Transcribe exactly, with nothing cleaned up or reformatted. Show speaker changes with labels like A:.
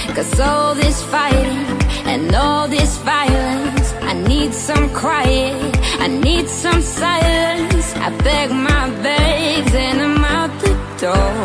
A: Cause all this fighting and all this violence, I need some quiet, I need some silence. I beg my bags and I'm out the door.